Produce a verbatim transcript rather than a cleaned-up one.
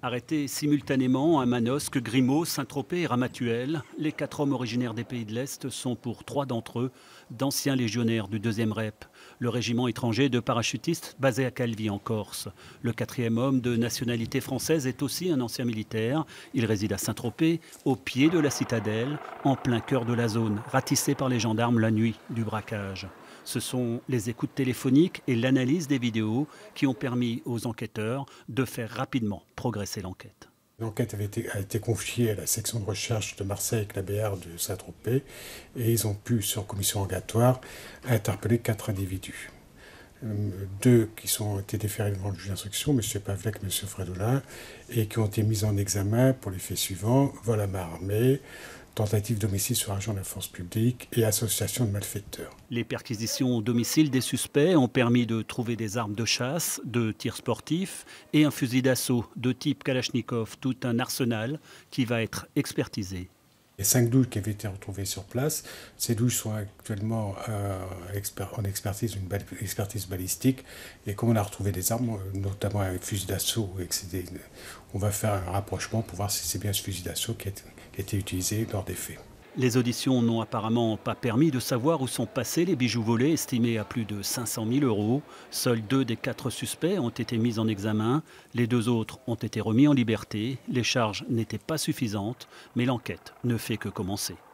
Arrêtés simultanément à Manosque, Grimaud, Saint-Tropez et Ramatuelle, les quatre hommes originaires des pays de l'Est sont pour trois d'entre eux d'anciens légionnaires du deuxième R E P, le régiment étranger de parachutistes basé à Calvi en Corse. Le quatrième homme de nationalité française est aussi un ancien militaire. Il réside à Saint-Tropez, au pied de la citadelle, en plein cœur de la zone, ratissé par les gendarmes la nuit du braquage. Ce sont les écoutes téléphoniques et l'analyse des vidéos qui ont permis aux enquêteurs de faire rapidement progresser l'enquête. L'enquête avait été, a été confiée à la section de recherche de Marseille avec la B R de Saint-Tropez et ils ont pu, sur commission rogatoire, interpeller quatre individus. Deux qui sont été déférés devant le juge d'instruction, M. Pavlec et M. Frédolin, et qui ont été mis en examen pour les faits suivants: vol à main armée, tentative d'homicide sur agent de la force publique et association de malfaiteurs. Les perquisitions au domicile des suspects ont permis de trouver des armes de chasse, de tir sportif et un fusil d'assaut de type Kalachnikov, tout un arsenal qui va être expertisé. Les cinq douilles qui avaient été retrouvées sur place, ces douilles sont actuellement euh, en expertise, une expertise balistique. Et comme on a retrouvé des armes, notamment un fusil d'assaut, on va faire un rapprochement pour voir si c'est bien ce fusil d'assaut qui a été utilisé lors des faits. Les auditions n'ont apparemment pas permis de savoir où sont passés les bijoux volés, estimés à plus de cinq cent mille euros. Seuls deux des quatre suspects ont été mis en examen. Les deux autres ont été remis en liberté. Les charges n'étaient pas suffisantes, mais l'enquête ne fait que commencer.